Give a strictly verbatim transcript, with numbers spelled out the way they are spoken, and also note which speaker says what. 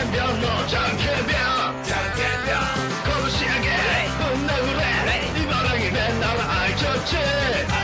Speaker 1: んぴょんのじゃんけんぴょんじゃんけんぴょん拳上げぶん殴れ茨城弁ならあいちょっち